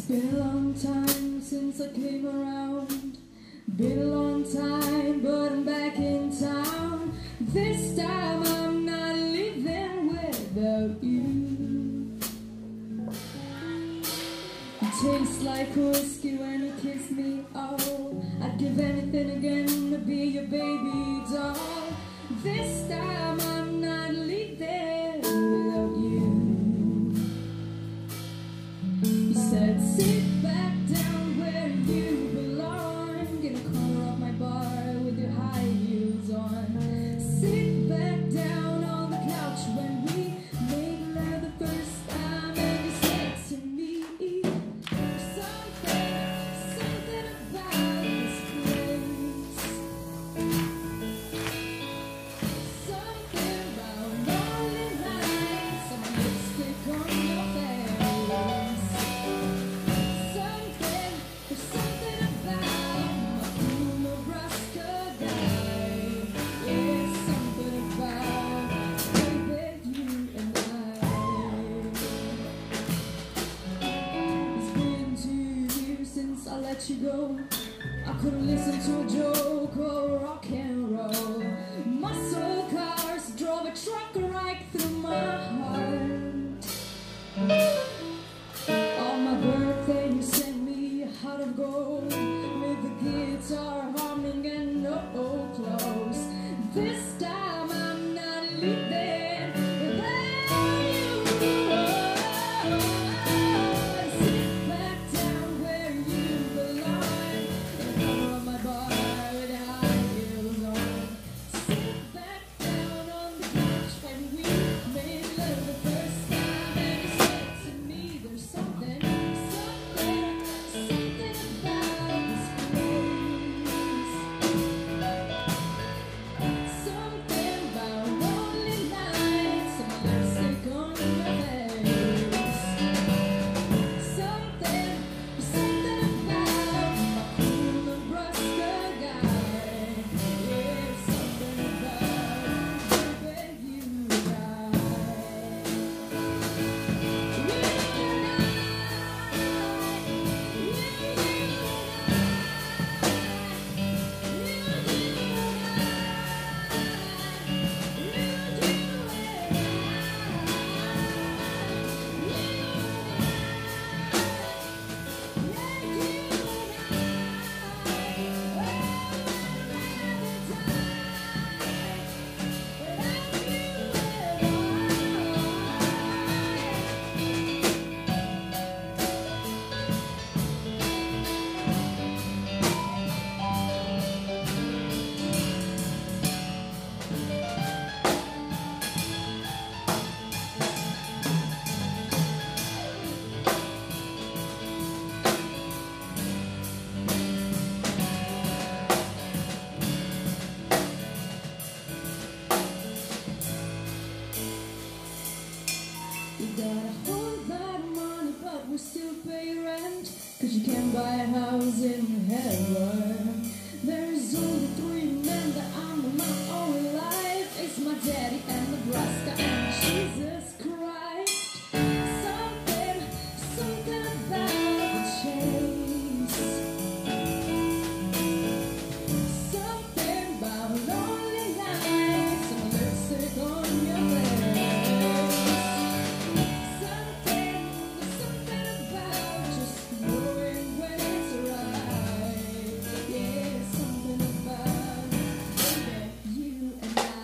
been a long time since I came around. Been a long time, but I'm back in town. This time I'm not leaving without you. It tastes like whiskey when you kiss me. Oh, I'd give anything again to be your baby doll. This time I'm not leaving without you. You said sit back down where you belong, in a corner of my bar with your high heels on. Sit back down on the couch when we made love the first time, and you said to me, something about this place, something about lonely nights, some lipstick on your face. There's something about my cool Nebraska guy. Yeah, something about baby, you and I. It's been 2 years since I let you go. I couldn't listen to a joke or rock and roll. Muscle cars drove a truck right through my heart. On my birthday you sent me a heart of gold with the guitar humming and no clothes. This time I'm not leaving without you. Sit back down where you belong, in the corner of my bar with your high heels on. Sit back down on the couch when we made love the first time, and you said to me, there's something about this place, something about lonely nights, some lipstick on your face, something about my cool Nebraska guy. Yeah, something about baby, you and I. You got a whole lot of money, but we still pay rent, 'cause you can't buy a house in heaven. There's only 3 men that I'm in my own life. It's my daddy and Nebraska and Jesus Christ. Something about the chase, something about lonely nights, some lipstick on your face. Something about just knowing when it's right. Yeah, something about baby, you and I.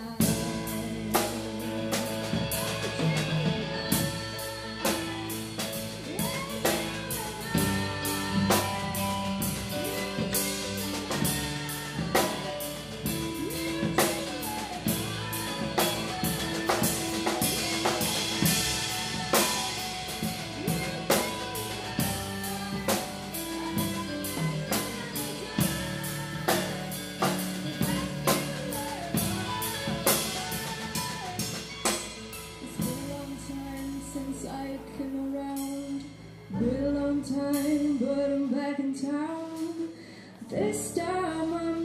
Been a long time, but I'm back in town. This time I'm